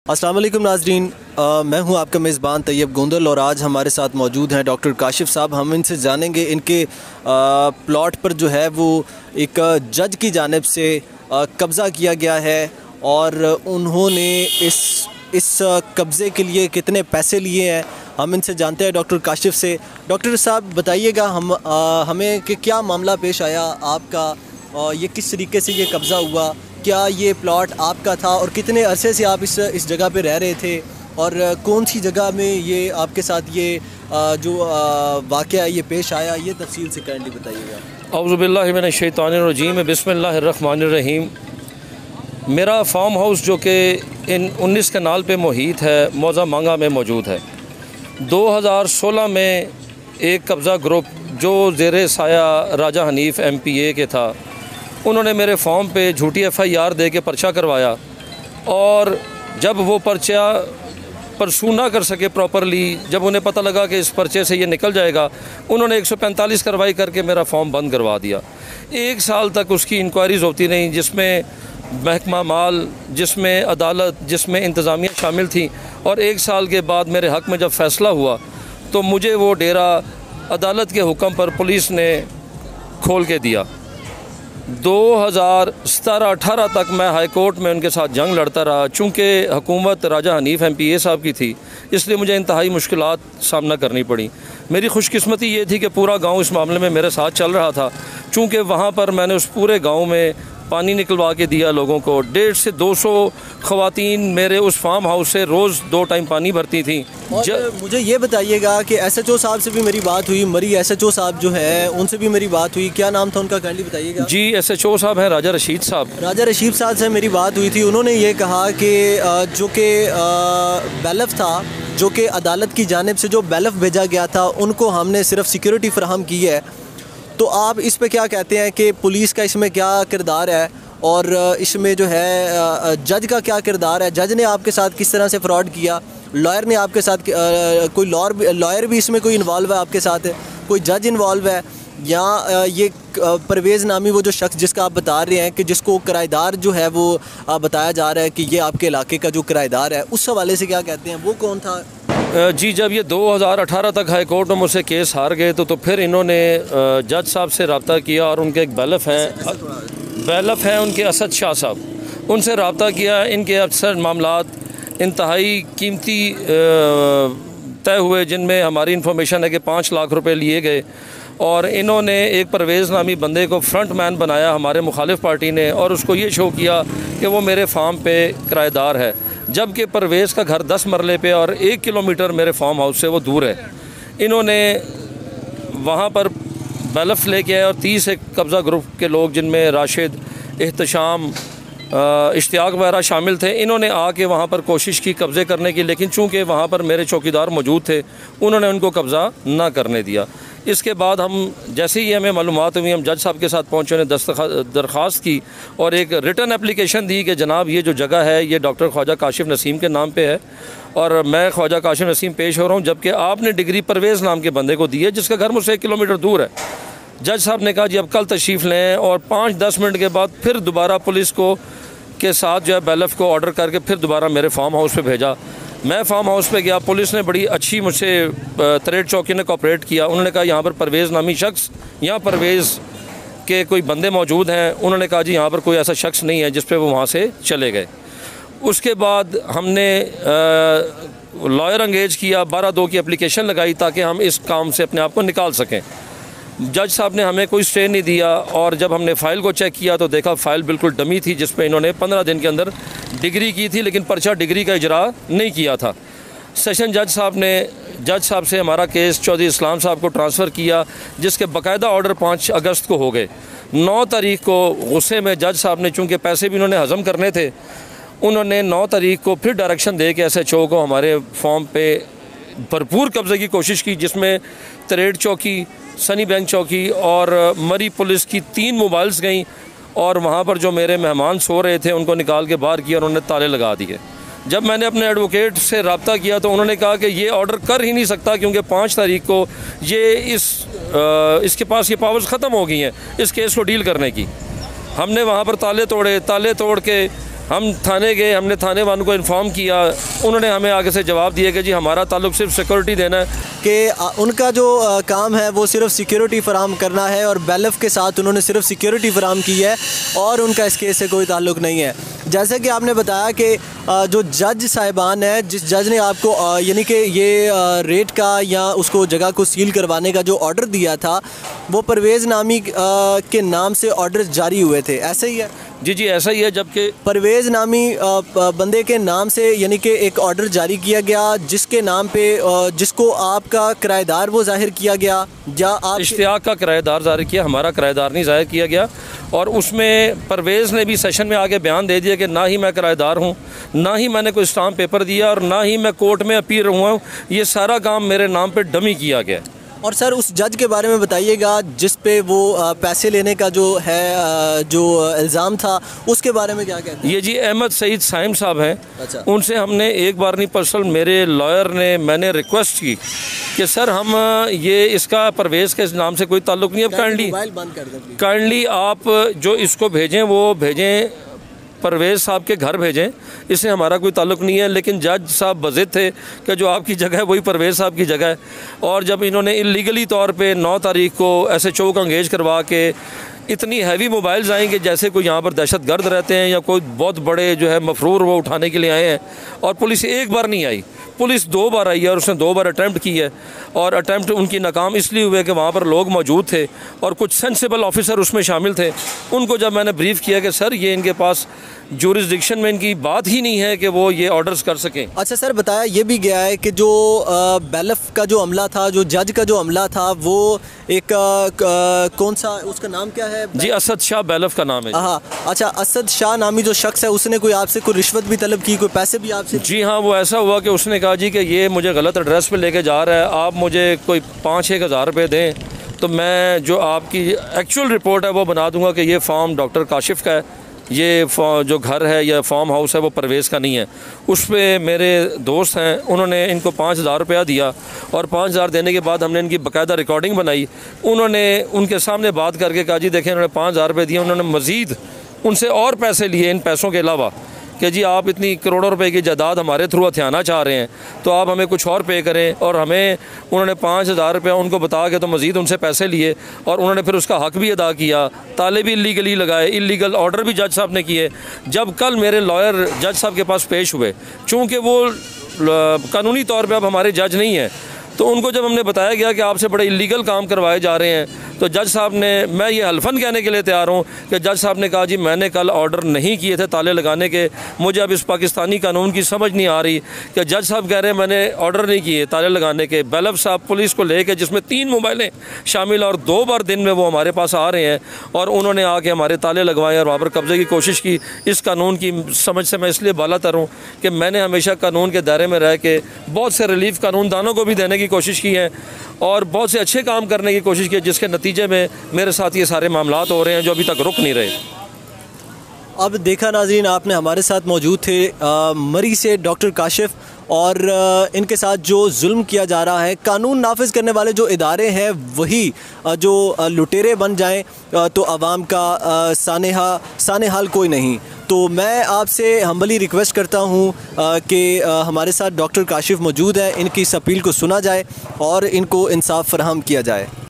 अस्सलाम वालेकुम नाज़रीन, मैं हूं आपका मेज़बान तैयब गोंदल और आज हमारे साथ मौजूद हैं डॉक्टर काशिफ साहब। हम इनसे जानेंगे इनके प्लॉट पर जो है वो एक जज की जानिब से कब्ज़ा किया गया है और उन्होंने इस कब्ज़े के लिए कितने पैसे लिए हैं। हम इनसे जानते हैं डॉक्टर काशिफ से। डॉक्टर साहब बताइएगा हमें कि क्या मामला पेश आया आपका, ये किस तरीके से ये कब्ज़ा हुआ, क्या ये प्लॉट आपका था और कितने अरसे से आप इस जगह पे रह रहे थे और कौन सी जगह में ये आपके साथ ये जो वाक़या ये पेश आया, ये तफसील से काइंडली बताइएगा। औज़ु बिल्लाहि मिनश शैतानिर-रजीम, बिस्मिल्लाहिर्रहमानिर्रहीम। मेरा फार्म हाउस जो कि इन 19 कनाल पे मुहीत है, मौज़ा मांगा में मौजूद है। 2016 में एक कब्ज़ा ग्रुप जो ज़ेरे साया राजा हनीफ MPA के था, उन्होंने मेरे फॉर्म पे झूठी FIR दे के पर्चा करवाया और जब वो पर्चा परसू ना कर सके प्रॉपरली, जब उन्हें पता लगा कि इस पर्चे से ये निकल जाएगा, उन्होंने 145 कार्रवाई करके मेरा फॉर्म बंद करवा दिया। 1 साल तक उसकी इंक्वायरीज़ होती रहीं, जिसमें महकमा माल, जिसमें अदालत, जिसमें इंतज़ामिया शामिल थी। और 1 साल के बाद मेरे हक़ में जब फ़ैसला हुआ तो मुझे वो डेरा अदालत के हुक्म पर पुलिस ने खोल के दिया। 2017-18 तक मैं हाई कोर्ट में उनके साथ जंग लड़ता रहा। चूँकि हुकूमत राजा हनीफ MPA साहब की थी, इसलिए मुझे इंतहाई मुश्किलात सामना करनी पड़ी। मेरी खुशकिस्मती ये थी कि पूरा गांव इस मामले में मेरे साथ चल रहा था। चूँकि वहाँ पर मैंने उस पूरे गांव में पानी निकलवा के दिया लोगों को। 150 से 200 ख़वातीन मेरे उस फार्म हाउस से रोज़ 2 टाइम पानी भरती थी। मुझे ये बताइएगा कि SHO साहब से भी मेरी बात हुई, मरी SHO साहब जो है उनसे भी मेरी बात हुई। क्या नाम था उनका, काइंडली बताइएगा। जी, SHO साहब हैं राजा रशीद साहब। राजा रशीद साहब से मेरी बात हुई थी। उन्होंने ये कहा कि जो कि बैलफ था, जो कि अदालत की जानिब से जो बैलफ भेजा गया था, उनको हमने सिर्फ सिक्योरिटी फराहम की है। तो आप इस पे क्या कहते हैं कि पुलिस का इसमें क्या किरदार है और इसमें जो है जज का क्या किरदार है? जज ने आपके साथ किस तरह से फ्रॉड किया? लॉयर ने आपके साथ कोई लॉयर भी इसमें कोई इन्वॉल्व है आपके साथ है? कोई जज इन्वॉल्व है या ये परवेज़ नामी वो जो शख्स जिसका आप बता रहे हैं कि जिसको किराएदार जो है वो बताया जा रहा है कि ये आपके इलाके का जो किराएदार है, उस हवाले से क्या कहते हैं, वो कौन था? जी, जब ये 2018 तक हाई कोर्ट में मुझसे केस हार गए तो फिर इन्होंने जज साहब से रब्ता किया और उनके एक बैलफ हैं उनके असद शाह साहब, उनसे रब्ता किया। इनके अक्सर मामलात इंतहाई कीमती तय हुए, जिनमें हमारी इन्फॉर्मेशन है कि 5 लाख रुपए लिए गए और इन्होंने एक परवेज़ नामी बंदे को फ्रंट मैन बनाया हमारे मुखालिफ पार्टी ने और उसको ये शो किया कि वो मेरे फार्म पे किराएदार है, जबकि परवेज़ का घर 10 मरले पे और 1 किलोमीटर मेरे फार्म हाउस से वो दूर है। इन्होंने वहाँ पर बैलफ लेके आए और 30 एक कब्ज़ा ग्रुप के लोग, जिनमें राशिद, एहतशाम, इश्तियाक वगैरह शामिल थे, इन्होंने आके वहाँ पर कोशिश की कब्ज़े करने की, लेकिन चूँकि वहाँ पर मेरे चौकीदार मौजूद थे, उन्होंने उनको कब्ज़ा ना करने दिया। इसके बाद हम जैसे ही हमें मालूमात हुई, हम जज साहब के साथ पहुँचे, उन्हें दरख्वास्त की और एक रिटन एप्लीकेशन दी कि जनाब ये जो जगह है ये डॉक्टर ख्वाजा काशिफ नसीम के नाम पे है और मैं ख्वाजा काशिफ नसीम पेश हो रहा हूँ, जबकि आपने डिग्री परवेज़ नाम के बंदे को दी है जिसका घर मुझसे 1 किलोमीटर दूर है। जज साहब ने कहा जी अब कल तशरीफ़ लें और 5-10 मिनट के बाद फिर दोबारा पुलिस को के साथ जो है बैलफ को ऑर्डर करके फिर दोबारा मेरे फार्म हाउस पे भेजा। मैं फार्म हाउस पे गया, पुलिस ने बड़ी अच्छी मुझसे तरेट चौकी ने कोऑपरेट किया। उन्होंने कहा यहाँ पर परवेज़ नामी शख्स, यहाँ परवेज़ के कोई बंदे मौजूद हैं। उन्होंने कहा जी यहाँ पर कोई ऐसा शख्स नहीं है, जिस पे वो वहाँ से चले गए। उसके बाद हमने लॉयर अंगेज किया, 12/2 की एप्लीकेशन लगाई ताकि हम इस काम से अपने आप को निकाल सकें। जज साहब ने हमें कोई स्टे नहीं दिया और जब हमने फ़ाइल को चेक किया तो देखा फ़ाइल बिल्कुल डमी थी, जिस पे इन्होंने 15 दिन के अंदर डिग्री की थी, लेकिन पर्चा डिग्री का इजरा नहीं किया था। सेशन जज साहब ने से हमारा केस चौधरी इस्लाम साहब को ट्रांसफ़र किया, जिसके बाकायदा ऑर्डर 5 अगस्त को हो गए। 9 तारीख को गुस्से में जज साहब ने, चूँकि पैसे भी उन्होंने हज़म करने थे, उन्होंने 9 तारीख को फिर डायरेक्शन दे के SHO को हमारे फॉर्म पे भरपूर कब्ज़े की कोशिश की, जिसमें तरेट चौकी, सनी बैंक चौकी और मरी पुलिस की 3 मोबाइल्स गई और वहाँ पर जो मेरे मेहमान सो रहे थे उनको निकाल के बाहर किया और उन्होंने ताले लगा दिए। जब मैंने अपने एडवोकेट से रब्ता किया तो उन्होंने कहा कि ये ऑर्डर कर ही नहीं सकता, क्योंकि 5 तारीख को ये इसके पास ये पावर्स ख़त्म हो गई हैं इस केस को डील करने की। हमने वहाँ पर ताले तोड़ के हम थाने गए, हमने थाने वालों को इन्फॉर्म किया, उन्होंने हमें आगे से जवाब दिया कि जी हमारा ताल्लुक सिर्फ सिक्योरिटी देना है, कि उनका जो काम है वो सिर्फ सिक्योरिटी फराम करना है और बैलफ के साथ उन्होंने सिर्फ सिक्योरिटी फराम की है और उनका इस केस से कोई ताल्लुक नहीं है। जैसे कि आपने बताया कि जो जज साहिबान है, जिस जज ने आपको यानी कि ये रेट का या उसको जगह को सील करवाने का जो ऑर्डर दिया था, वो परवेज़ नामी के नाम से ऑर्डर जारी हुए थे, ऐसे ही है? जी जी ऐसा ही है। जबकि परवेज़ नामी बंदे के नाम से यानी कि एक ऑर्डर जारी किया गया जिसके नाम पे जिसको आपका किराएदार वो जाहिर किया गया, या आप इश्तियाक का किराएदार जाहिर किया, हमारा किराएदार नहीं जाहिर किया गया। और उसमें परवेज़ ने भी सेशन में आके बयान दे दिया कि ना ही मैं किराएदार हूँ, ना ही मैंने कोई स्टाम्प पेपर दिया और ना ही मैं कोर्ट में अपील हुआ हूँ, ये सारा काम मेरे नाम पे डमी किया गया। और सर उस जज के बारे में बताइएगा जिस पे वो पैसे लेने का जो है जो इल्ज़ाम था, उसके बारे में क्या कहते हैं? ये जी अहमद सईद साइम साहब हैं। अच्छा। उनसे हमने एक बार नहीं, पर्सनल मेरे लॉयर ने, मैंने रिक्वेस्ट की कि सर हम ये इसका परवेज़ के नाम से कोई ताल्लुक़ नहीं है, काइंडली आप जो इसको भेजें वो भेजें, परवेज़ साहब के घर भेजें, इससे हमारा कोई ताल्लुक़ नहीं है। लेकिन जज साहब बज़िद थे कि जो आपकी जगह है वही परवेज़ साहब की जगह है। और जब इन्होंने इलीगली तौर पे 9 तारीख को ऐसे चौक अंगेज करवा के इतनी हैवी मोबाइल्स आएंगे जैसे कोई यहाँ पर दहशत गर्द रहते हैं या कोई बहुत बड़े जो है मफरूर वो उठाने के लिए आए हैं, और पुलिस एक बार नहीं आई, पुलिस 2 बार आई है और उसने 2 बार अटैम्प्ट की है। और अटैम्प्ट उनकी नाकाम इसलिए हुए कि वहाँ पर लोग मौजूद थे और कुछ सेंसिबल ऑफिसर उसमें शामिल थे। उनको जब मैंने ब्रीफ़ किया कि सर ये इनके पास जुरिस्डिक्शन में इनकी बात ही नहीं है कि वो ये ऑर्डर्स कर सकें। अच्छा सर, बताया ये भी गया है कि जो बैलफ का जो अमला था, जो जज का जो अमला था, वो एक कौन सा, उसका नाम क्या है? जी असद शाह बैलफ का नाम है। हाँ, अच्छा, असद शाह नामी जो शख्स है, उसने कोई आपसे कोई रिश्वत भी तलब की, कोई पैसे भी आपसे? जी हाँ, वो ऐसा हुआ कि उसने कहा जी कि ये मुझे गलत एड्रेस पे लेके जा रहा है, आप मुझे कोई 5-6 हज़ार रुपये दें तो मैं जो आपकी एक्चुअल रिपोर्ट है वो बना दूंगा कि ये फॉर्म डॉक्टर काशिफ का है, ये जो घर है या फार्म हाउस है वो परवेज़ का नहीं है। उस पर मेरे दोस्त हैं, उन्होंने इनको 5,000 रुपया दिया और 5,000 देने के बाद हमने इनकी बाकायदा रिकॉर्डिंग बनाई। उन्होंने उनके सामने बात करके कहा जी देखें, उन्होंने 5,000 रुपये दिए, उन्होंने मज़ीद उनसे और पैसे लिए इन पैसों के अलावा कि जी आप इतनी करोड़ों रुपए की जायदाद हमारे थ्रू हथियाना चाह रहे हैं तो आप हमें कुछ और पे करें। और हमें उन्होंने 5,000 रुपया उनको बता के तो मज़ीद उनसे पैसे लिए और उन्होंने फिर उसका हक़ भी अदा किया, ताले भी इलीगली लगाए, इलीगल ऑर्डर भी जज साहब ने किए। जब कल मेरे लॉयर जज साहब के पास पेश हुए, चूँकि वो कानूनी तौर पर अब हमारे जज नहीं हैं, तो उनको जब हमने बताया गया कि आपसे बड़े इलीगल काम करवाए जा रहे हैं, तो जज साहब ने, मैं ये हल्फन कहने के लिए तैयार हूँ कि जज साहब ने कहा जी मैंने कल ऑर्डर नहीं किए थे ताले लगाने के, मुझे अब इस पाकिस्तानी कानून की समझ नहीं आ रही कि जज साहब कह रहे हैं मैंने ऑर्डर नहीं किए ताले लगाने के। बैलफ साहब पुलिस को लेके, जिसमें 3 मोबाइलें शामिल और 2 बार दिन में वो हमारे पास आ रहे हैं और उन्होंने आके हमारे ताले लगवाए और वहाँ पर कब्ज़े की कोशिश की। इस कानून की समझ से मैं इसलिए बालातर हूँ कि मैंने हमेशा कानून के दायरे में रह के बहुत से रिलीफ कानूनदानों को भी देने की कोशिश की है और बहुत से अच्छे काम करने की कोशिश की, जिसके नतीजे में मेरे साथ ये सारे मामलात हो रहे हैं जो अभी तक रुक नहीं रहे। अब देखा नाज़रीन, आपने हमारे साथ मौजूद थे मरी से डॉक्टर काशिफ, और इनके साथ जो जुल्म किया जा रहा है, कानून नाफिज करने वाले जो इदारे हैं वही जो लुटेरे बन जाएं तो आवाम का साने हाल कोई नहीं। तो मैं आपसे हम्बली रिक्वेस्ट करता हूं कि हमारे साथ डॉक्टर काशिफ मौजूद है, इनकी इस अपील को सुना जाए और इनको इंसाफ फराहम किया जाए।